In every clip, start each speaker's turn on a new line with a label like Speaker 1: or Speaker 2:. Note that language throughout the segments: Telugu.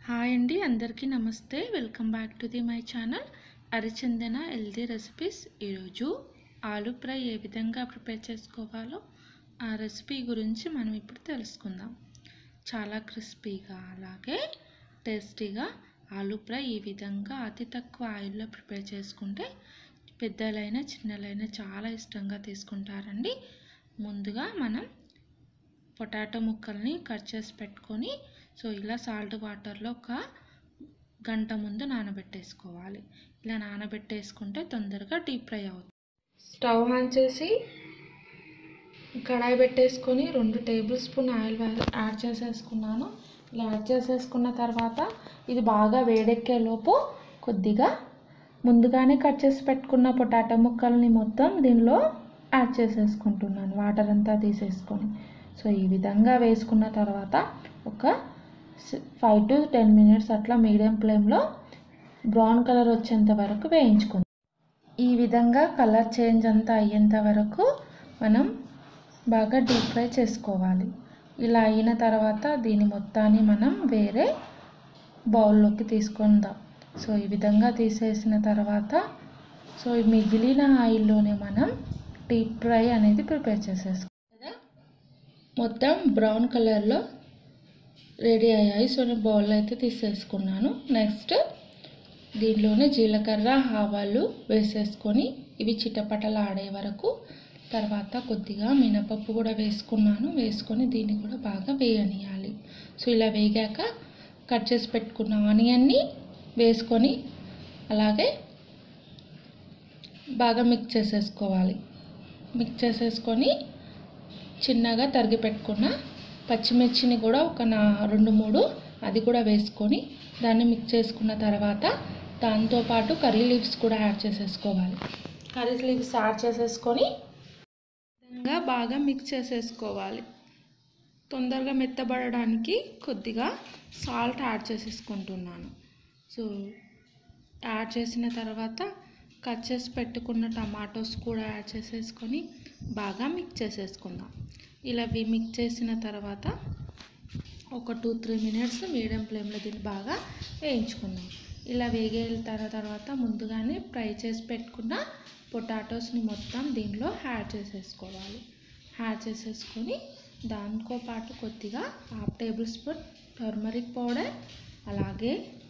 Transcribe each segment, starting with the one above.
Speaker 1: హాయ్ అండి, అందరికీ నమస్తే. Welcome back to my channel Arichandana healthy recipes. ఈరోజు ఆలు ఫ్రై ఏ విధంగా ప్రిపేర్ చేసుకోవాలో ఆ రెసిపీ గురించి మనం ఇప్పుడు తెలుసుకుందాం. చాలా క్రిస్పీగా అలాగే టేస్టీగా ఆలు ఫ్రై ఈ విధంగా అతి తక్కువ ఆయిల్లో ప్రిపేర్ చేసుకుంటే పెద్దలైనా చిన్నలైనా చాలా ఇష్టంగా తీసుకుంటారండి. ముందుగా మనం పొటాటో ముక్కల్ని కట్ చేసి పెట్టుకొని ఇలా సాల్ట్ వాటర్లో ఒక గంట ముందు నానబెట్టేసుకోవాలి. ఇలా నానబెట్టేసుకుంటే తొందరగా డీప్ ఫ్రై అవుతుంది. స్టవ్ ఆన్ చేసి కడాయి పెట్టేసుకొని 2 టేబుల్ స్పూన్ ఆయిల్ యాడ్ చేసేసుకున్నాను. ఇలా యాడ్ చేసేసుకున్న తర్వాత ఇది బాగా వేడెక్కే లోపు కొద్దిగా ముందుగానే కట్ చేసి పెట్టుకున్న పొటాటో ముక్కల్ని మొత్తం దీనిలో యాడ్ చేసేసుకుంటున్నాను, వాటర్ అంతా తీసేసుకొని. ఈ విధంగా వేసుకున్న తర్వాత ఒక 5 to 10 minutes అట్లా మీడియం ఫ్లేమ్లో బ్రౌన్ కలర్ వచ్చేంత వరకు వేయించుకుందాం. ఈ విధంగా కలర్ చేంజ్ అంతా అయ్యేంత వరకు మనం బాగా డీప్ ఫ్రై చేసుకోవాలి. ఇలా అయిన తర్వాత దీని మొత్తాన్ని మనం వేరే బౌల్లోకి తీసుకుందాం. ఈ విధంగా తీసేసిన తర్వాత మిగిలిన ఆయిల్లోనే మనం డీప్ ఫ్రై అనేది ప్రిపేర్ చేసేసుకోవాలి. మొత్తం బ్రౌన్ కలర్లో రెడీ అయ్యాయి. నేను బౌల్లో అయితే తీసేసుకున్నాను. నెక్స్ట్ దీంట్లోనే జీలకర్ర ఆవాలు వేసేసుకొని ఇవి చిటపటలు ఆడే వరకు, తర్వాత కొద్దిగా మినపప్పు కూడా వేసుకొని దీన్ని కూడా బాగా వేయనియాలి. ఇలా వేగాక కట్ చేసి పెట్టుకున్న ఆనియన్ని వేసుకొని అలాగే బాగా మిక్స్ చేసేసుకోవాలి. మిక్స్ చేసేసుకొని చిన్నగా తరిగి పెట్టుకున్న పచ్చిమిర్చిని కూడా ఒక 2-3 అది కూడా వేసుకొని దాన్ని మిక్స్ చేసుకున్న తర్వాత దాంతోపాటు కర్రీ లీవ్స్ కూడా యాడ్ చేసేసుకోవాలి. కర్రీ లీవ్స్ యాడ్ చేసేసుకొని బాగా మిక్స్ చేసేసుకోవాలి. తొందరగా మెత్తబడడానికి కొద్దిగా సాల్ట్ యాడ్ చేసేసుకుంటున్నాను. యాడ్ చేసిన తర్వాత కట్ చేసి పెట్టుకున్న టమాటోస్ కూడా యాడ్ చేసేసుకొని బాగా మిక్స్ చేసేసుకుందాం. ఇలా మిక్స్ చేసిన తర్వాత ఒక 2-3 minutes మీడియం ఫ్లేమ్లో దీన్ని బాగా వేయించుకుందాం. ఇలా వేగిన తర్వాత ముందుగానే ఫ్రై చేసి పెట్టుకున్న పొటాటోస్ని మొత్తం దీనిలో యాడ్ చేసేసుకోవాలి. యాడ్ చేసేసుకొని దాంతో పాటు కొద్దిగా 1/2 టేబుల్ స్పూన్ టర్మరిక్ పౌడర్, అలాగే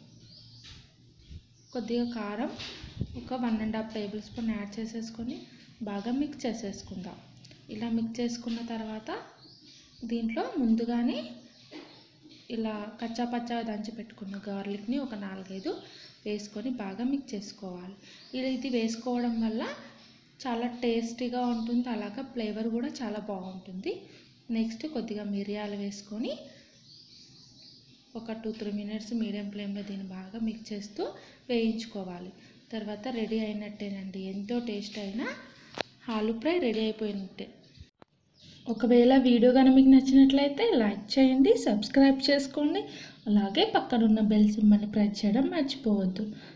Speaker 1: కొద్దిగా కారం ఒక 1.5 టేబుల్ స్పూన్ యాడ్ చేసేసుకొని బాగా మిక్స్ చేసేసుకుందాం. ఇలా మిక్స్ చేసుకున్న తర్వాత దీంట్లో ముందుగానే ఇలా కచ్చాపచ్చా దంచి పెట్టుకున్న గార్లిక్ని ఒక 4-5 వేసుకొని బాగా మిక్స్ చేసుకోవాలి. ఇది వేసుకోవడం వల్ల చాలా టేస్టీగా ఉంటుంది, అలాగే ఫ్లేవర్ కూడా చాలా బాగుంటుంది. నెక్స్ట్ కొద్దిగా మిరియాలు వేసుకొని ఒక 2-3 minutes మీడియం ఫ్లేమ్లో దీన్ని బాగా మిక్స్ చేస్తూ వేయించుకోవాలి. తర్వాత రెడీ అయినట్టేనండి. ఎంతో టేస్ట్ అయిన ఆలు ఫ్రై రెడీ అయిపోయినట్టే. ఒకవేళ వీడియో కనుక మీకు నచ్చినట్లయితే లైక్ చేయండి, సబ్స్క్రైబ్ చేసుకోండి, అలాగే పక్కనున్న బెల్ సింబల్ని ప్రెస్ చేయడం మర్చిపోవద్దు.